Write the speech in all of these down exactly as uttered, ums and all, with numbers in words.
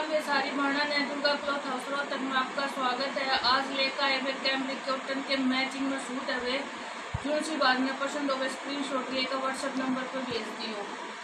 वे सारी बहना ने दुर्गा क्लॉथ हाउस तक में आपका स्वागत है। आज लेकर आए वे कैमरिक कॉटन के मैचिंग में सूट है वे जो सी बाद में पसंद हो गए स्क्रीन शॉट लेकर व्हाट्सएप नंबर पर भेज दियो।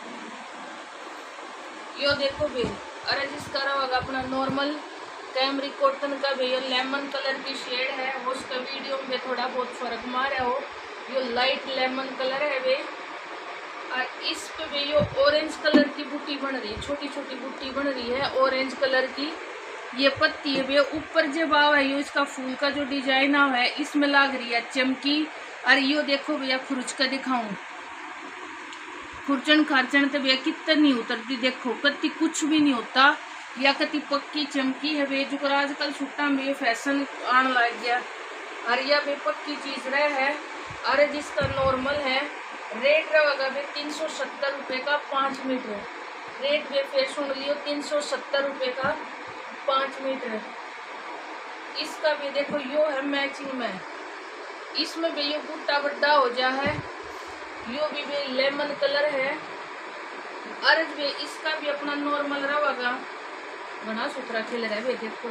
यो देखो बे, अरे जिसका रहा अपना नॉर्मल कैमरिक कॉटन का भी यो लेमन कलर की शेड है, उसका वीडियो में थोड़ा बहुत फर्क मारा हो। यो लाइट लेमन कलर है वे, और इस पे भी यो ऑरेंज कलर की बूटी बन रही है, छोटी छोटी बूटी बन रही है ऑरेंज कलर की। ये पत्ती है वे, ऊपर जो भाव है यो इसका फूल का जो डिजाइन है इसमें लाग रही है चमकी। और यो देखो भैया खुरच का दिखाऊं, खुरचन खारचन तो भैया कितनी नहीं उतरती, देखो कति कुछ भी नहीं होता, या कति पक्की चमकी है वे। जो आजकल छुट्टा में फैशन आने लग गया, और यह भी पक्की चीज रहे है। अरे जिसका नॉर्मल है रेट रहेगा वे तीन सौ सत्तर रुपये का पाँच मीटर। रेट वे फिर सुन लियो, तीन सौ सत्तर रुपये का पाँच मीटर। इसका भी देखो यो है मैचिंग में, इसमें भी यो बूटा बड्डा हो जा है, यो भी वे लेमन कलर है। अर्ज भी इसका भी अपना नॉर्मल रहेगा, बना सुथरा खिल रहा है वे। देखो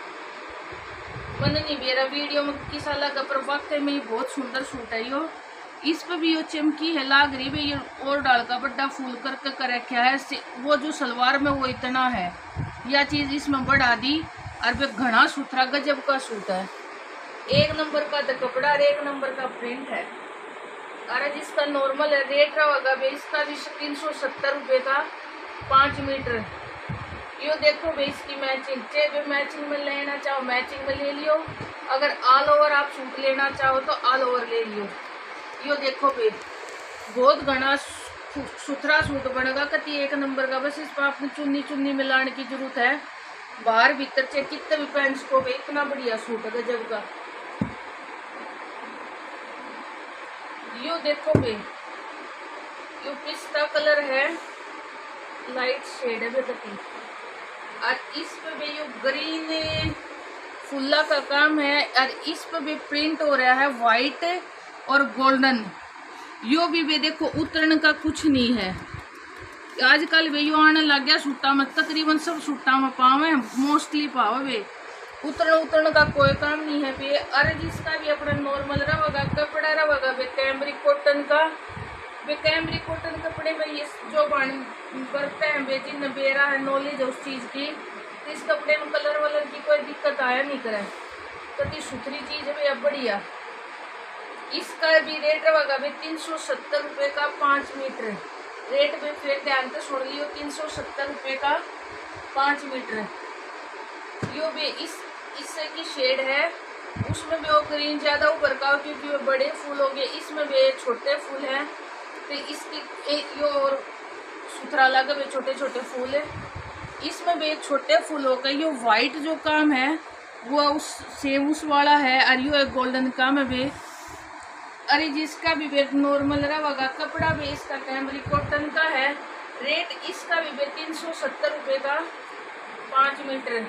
मन नहीं मेरा वीडियो में किसा लगा, पर वाकई में बहुत सुंदर सूट है यो। इस पे भी यो चमकी है लाग रही है, ये और डाल का बड़ा फूल करके कर रखा है। वो जो सलवार में वो इतना है, यह चीज इसमें बढ़ा दी, और वे घना सुथरा गजब का सूट है। एक नंबर का तो कपड़ा और एक नंबर का प्रिंट है। अरे जिसका नॉर्मल है रेट रहेगा वे इसका भी तीन सौ सत्तर रुपये का पाँच मीटर। यो देखो वे इसकी मैचिंग, चाहे वे मैचिंग में लेना चाहो मैचिंग में ले लियो, अगर ऑल ओवर आप सूट लेना चाहो तो ऑल ओवर ले लियो। यो देखो बे, बहुत घना सुथरा सूट बनेगा, कति एक नंबर का। बस इस पर आपने चुन्नी चुन्नी मिलाने की जरूरत है, बाहर भीतर से कितने भी पहन सको बे, इतना बढ़िया सूट है गजब का। यो देखो बे, यो पिस्ता कलर है, लाइट शेड है बेटी, और इस पे भी यो ग्रीन फुल्ला का काम है, और इस पे भी प्रिंट हो रहा है व्हाइट और गोल्डन। यो भी वे देखो उतरने का कुछ नहीं है। आजकल वे यो आने लग गया सूटा में, तकरीबन सब सूटा में पाव है, मोस्टली पाव वे उतरने उतरने का कोई काम नहीं है वे। अरे जिसका भी अपना नॉर्मल रहेगा कपड़ा रहेगा वे कैमरिक कॉटन का। वे कैमरिक कॉटन कपड़े में ये जो बन करते हैं वे, जिन बेरा है नॉलेज उस चीज की, तो इस कपड़े में कलर वलर की कोई दिक्कत आया नहीं करे, कति सुथरी चीज है भैया बढ़िया। इसका भी रेट रहेगा वे तीन सौ सत्तर रुपये का पाँच मीटर। रेट में फिर ध्यान से सुन लियो, तीन सौ सत्तर रुपये का पाँच मीटर। यो भी इस इससे की शेड है, उसमें भी वो ग्रीन ज़्यादा ऊपर का क्योंकि वो बड़े फूल हो गए, इसमें भी छोटे फूल हैं, तो इसकी यो और सुथरा लगा वे छोटे छोटे फूल है। इसमें भी छोटे फूल हो गए। यो वाइट जो काम है वो उस सेम उस वाला है, और यो एक गोल्डन काम है वे। अरे जिसका भी वेट नॉर्मल रहेगा, कपड़ा भी इसका कैमरिक कॉटन का है। रेट इसका भी वेट तीन सौ सत्तर रुपये का पाँच मीटर।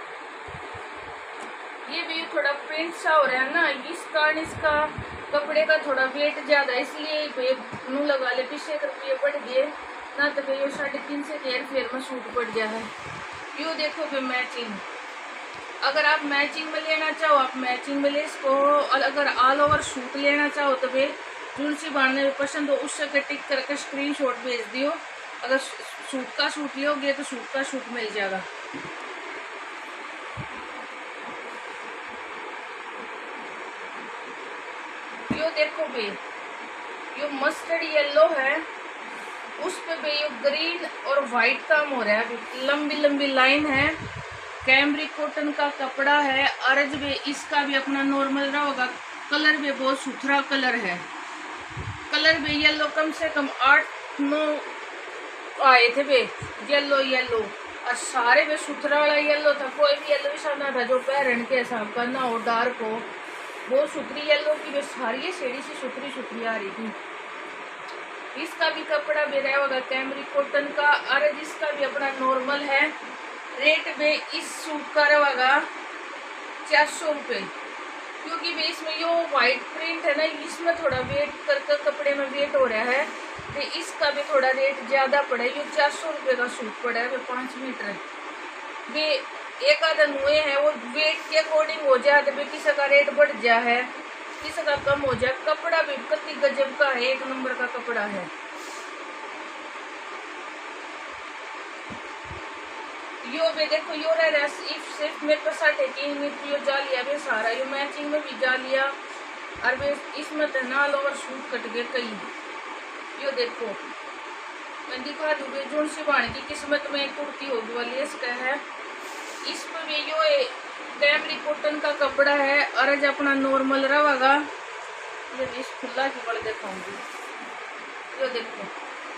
ये भी थोड़ा प्रिंट सा हो रहा है ना, इस कारण इसका कपड़े का थोड़ा वेट ज़्यादा, इसलिए नू लगा ले पीछे रुपये बढ़ गए ना, तो ये साढ़े तीन से डेढ़ फेर में सूट पड़ गया है। यो देखो फिर मैचिंग, अगर आप मैचिंग में लेना चाहो आप मैचिंग में ले इसको, और अगर ऑल ओवर सूट लेना चाहो तो वे जो सी बांधने में पसंद हो उससे टिक करके स्क्रीनशॉट भेज दियो। अगर सूट का सूट लोगे तो सूट का सूट मिल जाएगा। यो देखो बे, यो मस्टर्ड येलो है, उस पे भी यो ग्रीन और वाइट काम हो रहा है, लंबी लंबी लाइन है, कैमरिक कॉटन का कपड़ा है। अर्ज भी इसका भी अपना नॉर्मल रहेगा, कलर भी बहुत सुथरा कलर है। कलर भी येलो कम से कम आठ नौ आए थे बे, येलो येलो, और सारे भी सुथरा वाला येलो था, कोई भी येलो ऐसा ना था जो पैरन के हिसाब का ना हो डार्क हो। बहुत सुथरी येलो की भी सारी शेडी सी सुथरी सुथरी आ रही थी। इसका भी कपड़ा भी रहेगा कैमरिक कॉटन का, और जिसका भी अपना नॉर्मल है। रेट में इस सूट का रहेगा चार सौ रुपये, क्योंकि भी इसमें यो वाइट प्रिंट है ना, इसमें थोड़ा वेट करके कपड़े में वेट हो रहा है, तो इसका भी थोड़ा रेट ज़्यादा पड़ा है। ये चार सौ रुपये का सूट पड़ा है, पाँच मीटर। वे एक आधा नुए हैं वो वेट के अकॉर्डिंग हो जाए तो किसी का रेट बढ़ जा है, किसी का कम हो जाए। कपड़ा भी कति गजब का है, एक नंबर का कपड़ा है। यो भी देखो यो रह रहा इफ सिर्फ मेरे को साढ़े तीन मीटर यो जा लिया वे सारा यो मैचिंग में भी जा लिया और वे इसमें तो नाल और शूट कट गए कई। यो देखो मैं दिखा दूंगी जोन सी बाण की किस्मत में कुर्ती होगी वाली इसका है। इस पर भी यो कैमरी कॉटन का कपड़ा है और आज अपना नॉर्मल रहेगा। ये इस खुला की बड़ दिखाऊंगी। यो देखो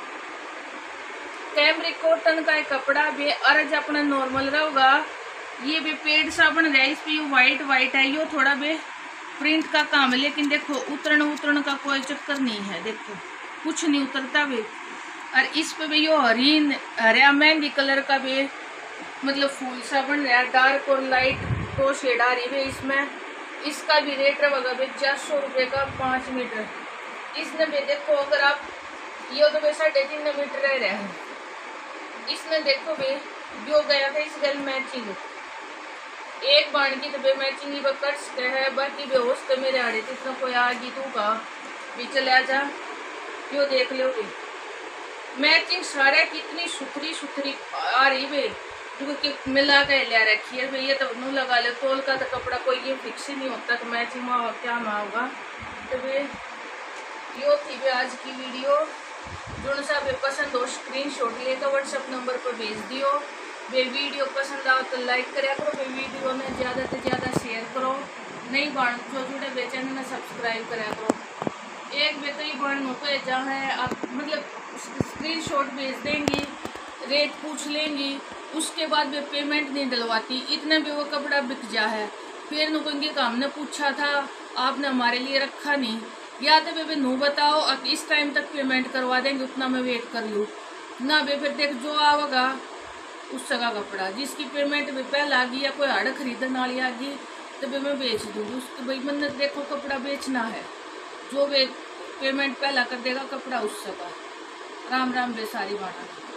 कैमरी कॉटन का कपड़ा भी और आज अपना नॉर्मल रहेगा। ये भी पेड़ सा बन रहा है, इस पे यो वाइट वाइट है, यो थोड़ा भी प्रिंट का काम है लेकिन देखो उतरण उतरण का कोई चक्कर नहीं है, देखो कुछ नहीं उतरता भी। और इस पे भी यो हरीन हरिया मेहंदी कलर का भी मतलब फूल सा बन रहा है, डार्क और लाइट तो शेड आ रही है इसमें। इसका भी रेट रहेगा भाई चार सौ रुपये का पाँच मीटर। इसने भी देखो अगर आप यो तो भाई साढ़े तीन मीटर रह रहा है, इसने देखो भाई जो गया था इस गल मैचिंग एक बाण की तो भाई मैचिंग ही कर सकते है। बाकी बेहोश तो मेरे आड़े तो इतना कोई आ गई तू का भी चले जा। यो देख लो भाई मैचिंग सारे कितनी सुथरी सुथरी आ रही भाई क्योंकि मिला के लिया रखी है भाई। ये तो नू लगा ले तोल का तो कपड़ा कोई ये फिक्स ही नहीं होता तो मैचिंग में क्या में होगा। तो भाई यो थी भाई आज की वीडियो। जो सा भी पसंद हो स्क्रीन शॉट लेकर व्हाट्सएप नंबर पर भेज दियो। वे वीडियो पसंद आओ तो लाइक करा करो, वे वीडियो ने ज़्यादा से ज़्यादा शेयर करो। नई बाण जो जुड़े वे चैनल ने सब्सक्राइब करा करो। एक वे कई बाणों को जहाँ है आप मतलब स्क्रीन शॉट भेज देंगी, रेट पूछ लेंगी, उसके बाद वे पेमेंट नहीं डलवाती, इतने भी वो कपड़ा बिक जा है। फिर नु कहेंगे कि हमने पूछा था आपने हमारे लिए रखा नहीं, या तो वे नू बताओ अब इस टाइम तक पेमेंट करवा देंगे उतना मैं वेट कर लूँ ना। वे फिर देख जो आवेगा उस जगह कपड़ा जिसकी पेमेंट भी पहले आ गई या कोई हाड़ खरीदने वाली आ गई तो वे मैं बेच दूँगी उसको। भाई मैंने देखो कपड़ा बेचना है, जो वे पेमेंट पहला कर देगा कपड़ा उस जगह। राम राम बे सारी बात।